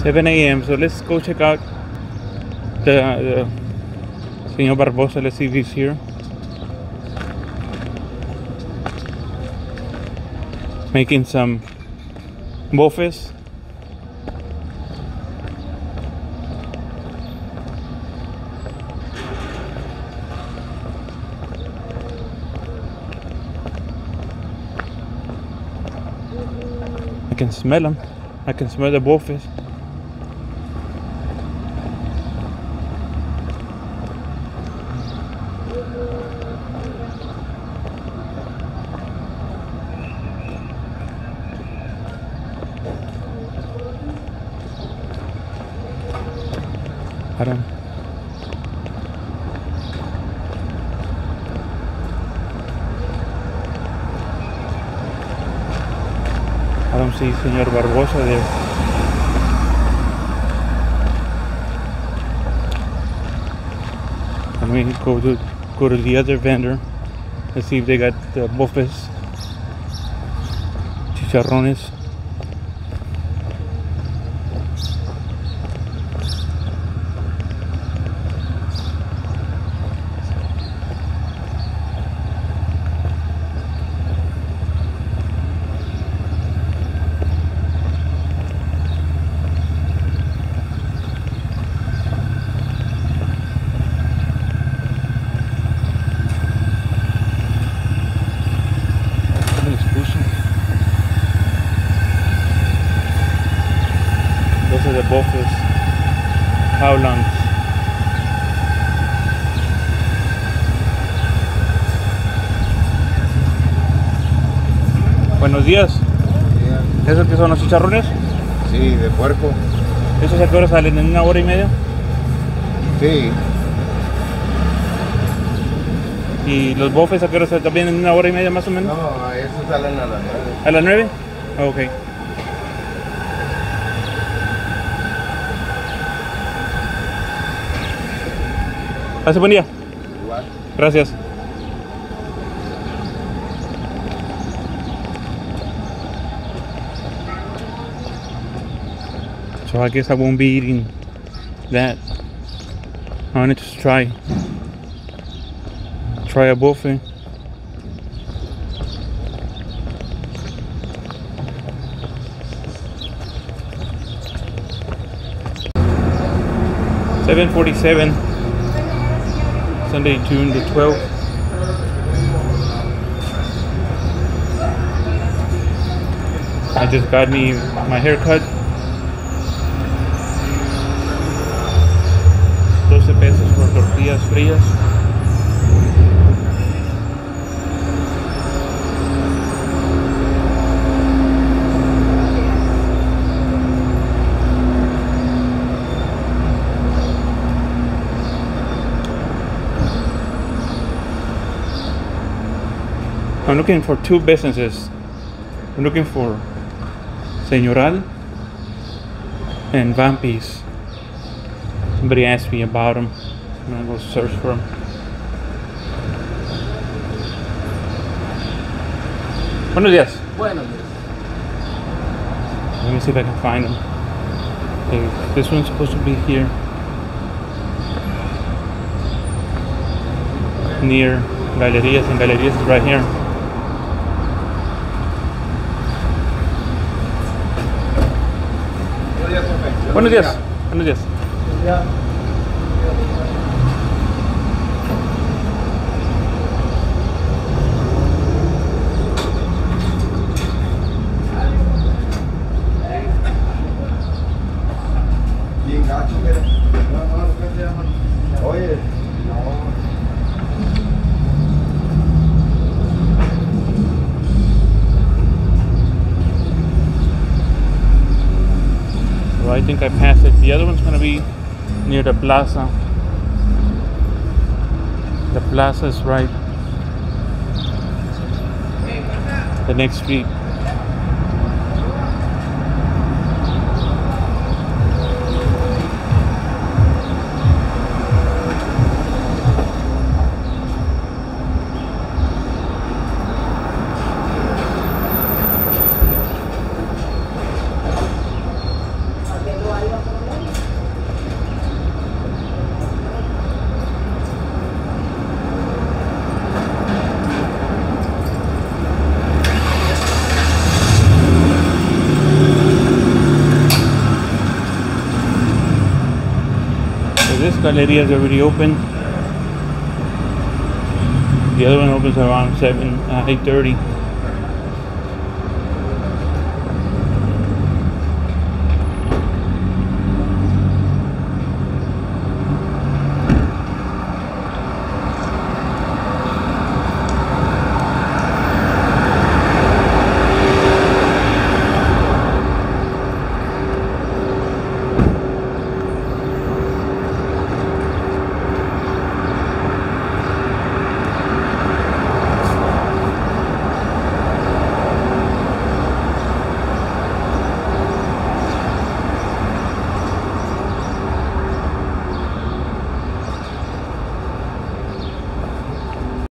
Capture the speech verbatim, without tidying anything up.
seven A M So let's go check out the, the Señor Barbosa. Let's see if he's here. Making some bofes. I can smell them. I can smell the bofes. I don't. I don't see Señor Barbosa there. And we go to go to the other vendor. Let's see if they got the bofes, chicharrones. Those are the bofes. How long? Buenos días. Buenos días. ¿Esos que son los chicharrones? Sí, de puerco. ¿Esos a qué hora salen? ¿En una hora y media? Sí. ¿Y los bofes a qué hora salen? ¿También en una hora y media más o menos? No, esos salen a las nueve. ¿A las nueve? Ok. Pase buen día. Igual. Gracias. So I guess I won't be eating that. I want to just try try a buffet. seven forty-seven, Sunday, June the twelfth. I just got me my haircut. twelve pesos por tortillas frías. I'm looking for two businesses. I'm looking for Señoral and Vampis. Somebody asked me about them. I'm gonna go search for them. Buenos días. Buenos días. Let me see if I can find them. Okay, this one's supposed to be here. Near Galerías, and Galerías is right here. Buenos días. Buenos días. Ya. Bien gacho, mira. No, no, no, ¿qué se llama? Oye, no. So I think I passed it. The other one's gonna be near the plaza. The plaza is right. The next street. Galeria's already open. The other one opens around seven, uh, eight thirty.